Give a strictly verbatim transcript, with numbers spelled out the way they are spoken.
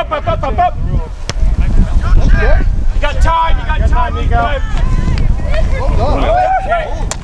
up, up, up, up, up. You got time, you got time, Nico. Well done. Okay.